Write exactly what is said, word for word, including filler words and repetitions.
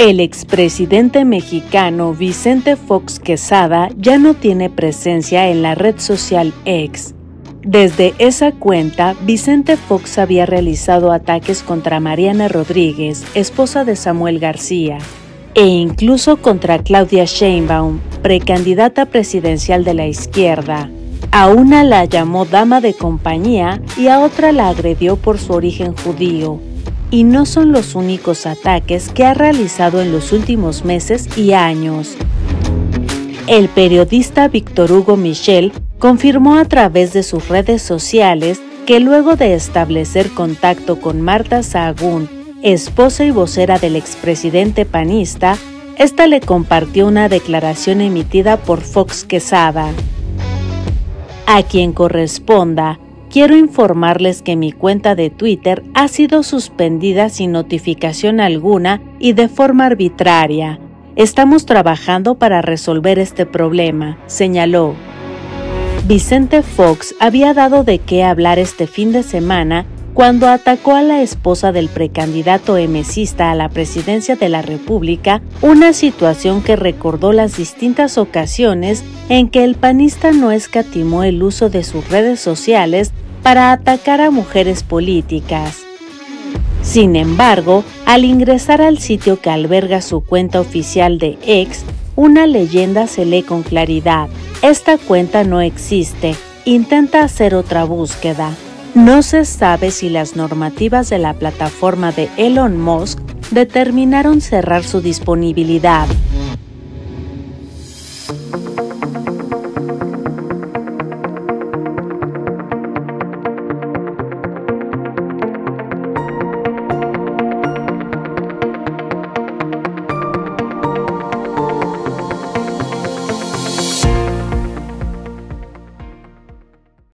El expresidente mexicano Vicente Fox Quesada ya no tiene presencia en la red social X. Desde esa cuenta, Vicente Fox había realizado ataques contra Mariana Rodríguez, esposa de Samuel García, e incluso contra Claudia Sheinbaum, precandidata presidencial de la izquierda. A una la llamó dama de compañía y a otra la agredió por su origen judío. Y no son los únicos ataques que ha realizado en los últimos meses y años. El periodista Víctor Hugo Michel confirmó a través de sus redes sociales que luego de establecer contacto con Marta Sahagún, esposa y vocera del expresidente panista, esta le compartió una declaración emitida por Fox Quesada. A quien corresponda, quiero informarles que mi cuenta de Twitter ha sido suspendida sin notificación alguna y de forma arbitraria. Estamos trabajando para resolver este problema, señaló. Vicente Fox había dado de qué hablar este fin de semana cuando atacó a la esposa del precandidato emesista a la presidencia de la República, una situación que recordó las distintas ocasiones en que el panista no escatimó el uso de sus redes sociales para atacar a mujeres políticas. Sin embargo, al ingresar al sitio que alberga su cuenta oficial de X, una leyenda se lee con claridad: esta cuenta no existe, intenta hacer otra búsqueda. No se sabe si las normativas de la plataforma de Elon Musk determinaron cerrar su disponibilidad.